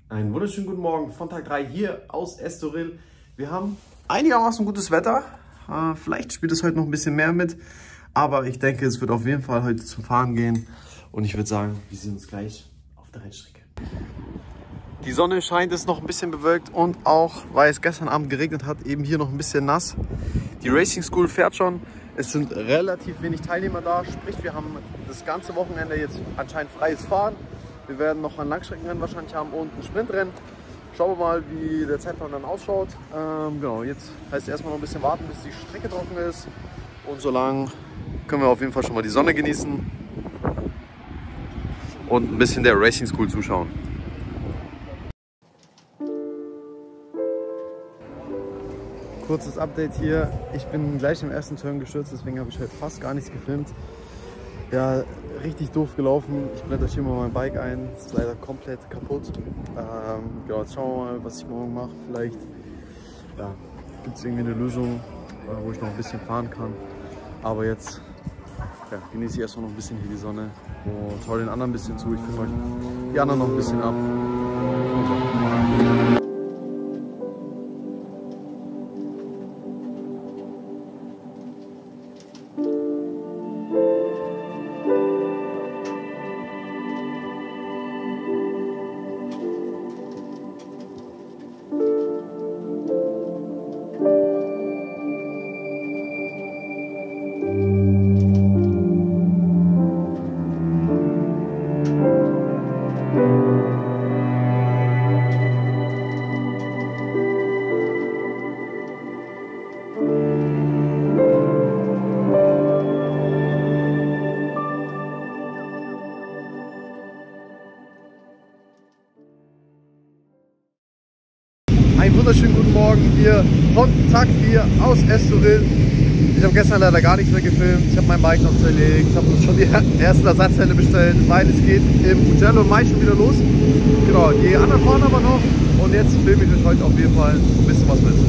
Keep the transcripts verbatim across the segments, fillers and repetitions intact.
Einen wunderschönen guten Morgen von Tag drei hier aus Estoril. Wir haben einigermaßen gutes Wetter. Äh, vielleicht spielt es heute noch ein bisschen mehr mit. Aber ich denke, es wird auf jeden Fall heute zum Fahren gehen. Und ich würde sagen, wir sehen uns gleich auf der Rennstrecke. Die Sonne scheint, es noch ein bisschen bewölkt. Und auch, weil es gestern Abend geregnet hat, eben hier noch ein bisschen nass. Die Racing School fährt schon. Es sind relativ wenig Teilnehmer da. Sprich, wir haben das ganze Wochenende jetzt anscheinend freies Fahren. Wir werden noch ein Langstreckenrennen wahrscheinlich haben und ein Sprintrennen. Schauen wir mal, wie der Zeitplan dann ausschaut. Ähm, genau, jetzt heißt es erstmal noch ein bisschen warten, bis die Strecke trocken ist. Und solange können wir auf jeden Fall schon mal die Sonne genießen und ein bisschen der Racing School zuschauen. Kurzes Update hier. Ich bin gleich im ersten Turn gestürzt, deswegen habe ich heute fast gar nichts gefilmt. Ja, richtig doof gelaufen. Ich blende euch hier mal mein Bike ein. Das ist leider komplett kaputt. Ähm, genau, jetzt schauen wir mal, was ich morgen mache. Vielleicht ja, gibt es irgendwie eine Lösung, wo ich noch ein bisschen fahren kann. Aber jetzt ja, genieße ich erstmal noch ein bisschen hier die Sonne und schaue den anderen ein bisschen zu. Ich filme euch die anderen noch ein bisschen ab. Und so. Einen wunderschönen guten Morgen hier von Tag vier aus Estoril. Ich habe gestern leider gar nichts mehr gefilmt. Ich habe mein Bike noch zerlegt. Ich habe uns schon die ersten Ersatzteile bestellt, weil es geht im Mugello Mai schon wieder los. Genau, die anderen fahren aber noch. Und jetzt filme ich euch heute auf jeden Fall ein bisschen was mit.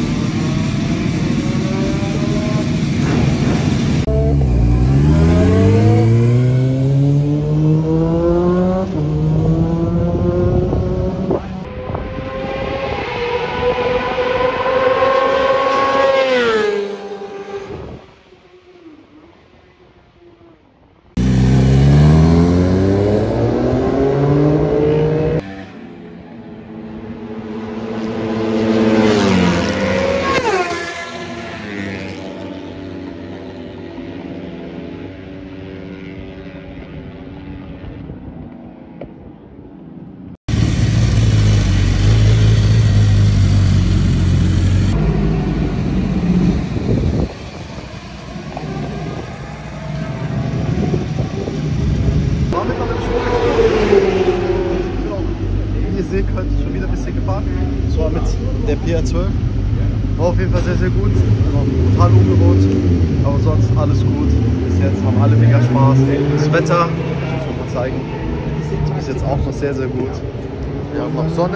Könnt schon wieder ein bisschen gefahren. So mit der P R zwölf. War auf jeden Fall sehr, sehr gut. Total ungewohnt. Aber sonst alles gut. Bis jetzt haben alle mega Spaß. Das Wetter, ich muss euch mal zeigen, ist jetzt auch noch sehr, sehr gut. Wir haben noch Sonne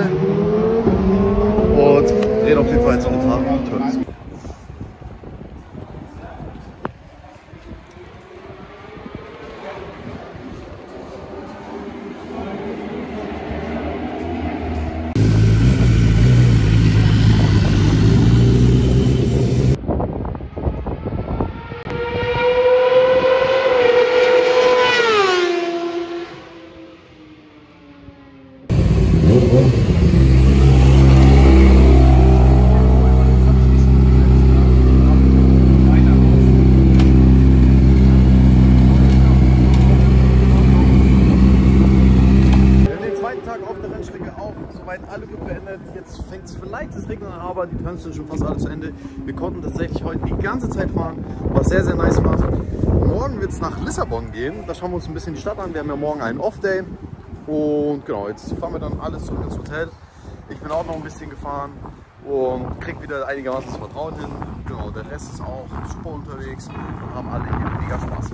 und drehen auf jeden Fall jetzt noch ein paar Turns. Alle gut beendet. Jetzt fängt es vielleicht das Regnen an, aber die Turns sind schon fast alle zu Ende. Wir konnten tatsächlich heute die ganze Zeit fahren, was sehr, sehr nice war. Morgen wird es nach Lissabon gehen. Da schauen wir uns ein bisschen die Stadt an. Wir haben ja morgen einen Off-Day. Und genau, jetzt fahren wir dann alles zurück ins Hotel. Ich bin auch noch ein bisschen gefahren und krieg wieder einigermaßen das Vertrauen hin. Genau, der Rest ist auch super unterwegs und haben alle hier mega Spaß.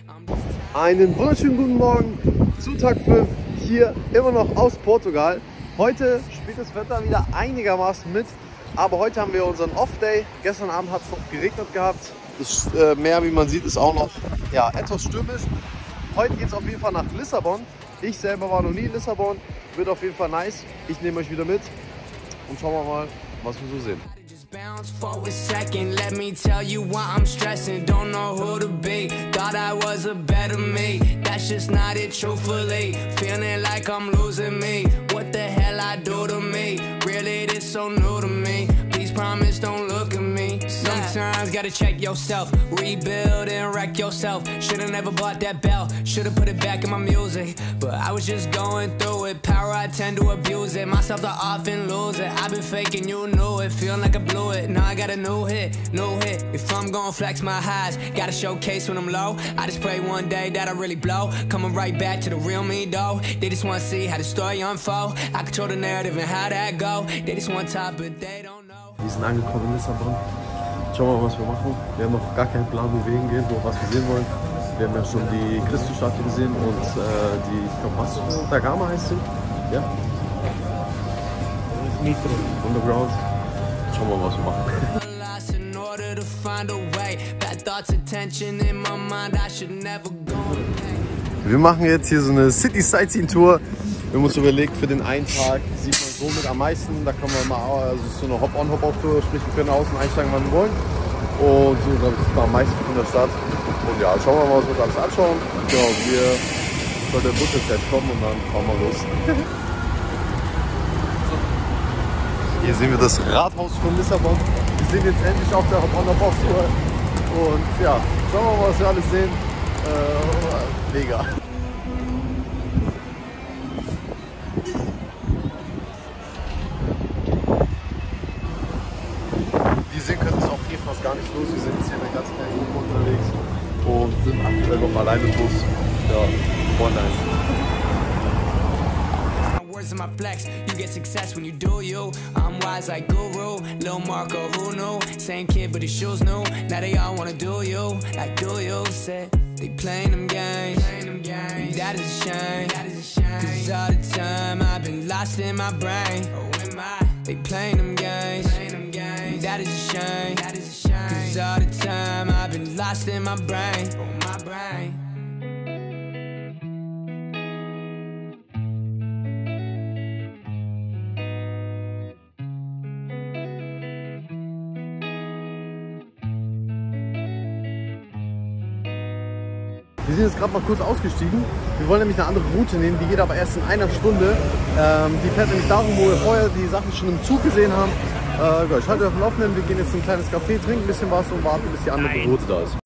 Einen wunderschönen guten Morgen zu Tag fünf hier immer noch aus Portugal. Heute spielt das Wetter wieder einigermaßen mit, aber heute haben wir unseren Off-Day. Gestern Abend hat es noch geregnet gehabt. Das äh, Meer, wie man sieht, ist auch noch ja, etwas stürmisch. Heute geht es auf jeden Fall nach Lissabon. Ich selber war noch nie in Lissabon. Wird auf jeden Fall nice. Ich nehme euch wieder mit und schauen wir mal, was wir so sehen. Bounce for a second, let me tell you why I'm stressing. Don't know who to be, thought I was a better me. That's just not it, truthfully. Feeling like I'm losing me. What the hell I do to me? Really, this so new to me. Please promise, don't look at me. Sometimes gotta check yourself, rebuild and wreck yourself. Should've never bought that bell, should've put it back in my music. But I was just going through it, power I tend to abuse it. Myself to often lose it, I've been faking, you knew it. Feeling like I blew it, now I got a new hit, new hit. If I'm gonna flex my highs, gotta showcase when I'm low. I just pray one day that I really blow. Coming right back to the real me though. They just wanna see how the story unfold. I control the narrative and how that go. They just want top but they don't know. Wir sind angekommen in Lissabon. Schauen wir mal, was wir machen. Wir haben noch gar keinen Plan, wo wir hingehen, wo was wir sehen wollen. Wir haben ja schon die Christusstatue gesehen und äh, die, ich glaube, was? Da Gama heißt sie? Ja? Nitro. Underground. Schauen wir mal, was wir machen. Wir machen jetzt hier so eine City Sightseeing Tour. Wir haben uns überlegt, für den einen Tag sieht man somit am meisten. Da können wir mal, also so eine Hop-on-Hop-off-Tour, sprich wir können außen einsteigen, wann wir wollen. Und so, glaube ich, ist man am meisten von der Stadt. Und ja, schauen wir mal, was wir uns alles anschauen. Ja, wir soll der Bus jetzt gleich kommen und dann fahren wir los. Hier sehen wir das Rathaus von Lissabon. Wir sind jetzt endlich auf der Hop-on-Hop-off-Tour. Und ja, schauen wir mal, was wir alles sehen. Äh, mega. Wie ihr sehen könnt, ist auch hier fast gar nichts los. Wir sind jetzt hier in der ganzen Gruppe unterwegs und sind aktuell noch alleine im Bus. Ja, voll nice. In my flex, you get success when you do you. I'm wise like Guru, Lil Marco, who knew? Same kid, but his shoes new. Now they all wanna do you, like do you? Said they playing them games. That is a shame. Cause all the time I've been lost in my brain. They playing them games. That is a shame. Cause all the time I've been lost in my brain. My brain. Wir sind jetzt gerade mal kurz ausgestiegen. Wir wollen nämlich eine andere Route nehmen, die geht aber erst in einer Stunde. Ähm, die fährt nämlich darum, wo wir vorher die Sachen schon im Zug gesehen haben. Äh, ja, ich halte euch auf dem Laufenden. Wir gehen jetzt in ein kleines Café, trinken ein bisschen was und warten, bis die andere Route da ist.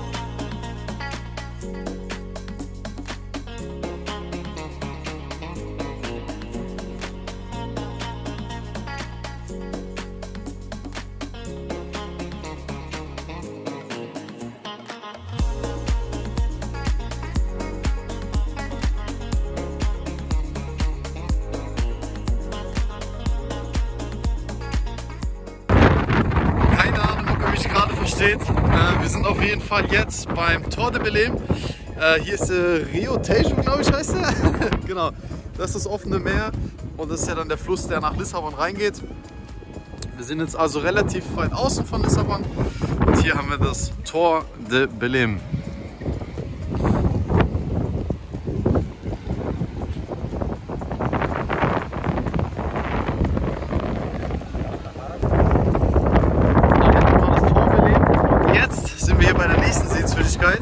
Steht. Äh, wir sind auf jeden Fall jetzt beim Tor de Belém. Äh, hier ist äh, Rio Tejo, glaube ich, heißt der. Genau, das ist das offene Meer und das ist ja dann der Fluss, der nach Lissabon reingeht. Wir sind jetzt also relativ weit außen von Lissabon und hier haben wir das Tor de Belém. Bei der nächsten Sehenswürdigkeit.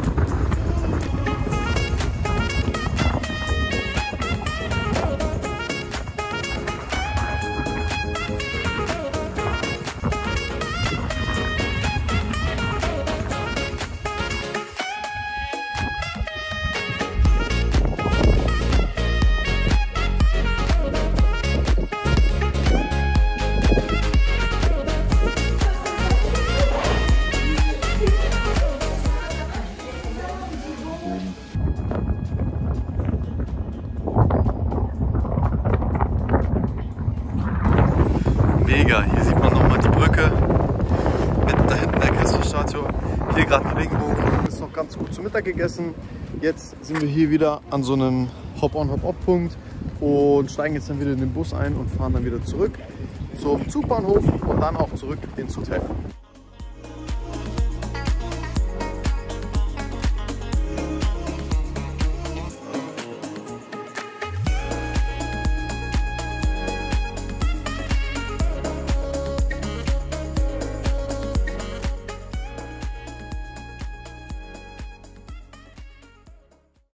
Mega, hier sieht man nochmal die Brücke mit da hinten der Christusstatue. Hier gerade ein Regenbogen. Wir haben noch ganz gut zu Mittag gegessen. Jetzt sind wir hier wieder an so einem Hop-on, Hop-off-Punkt. und steigen jetzt dann wieder in den Bus ein und fahren dann wieder zurück zum Zugbahnhof und dann auch zurück ins Hotel.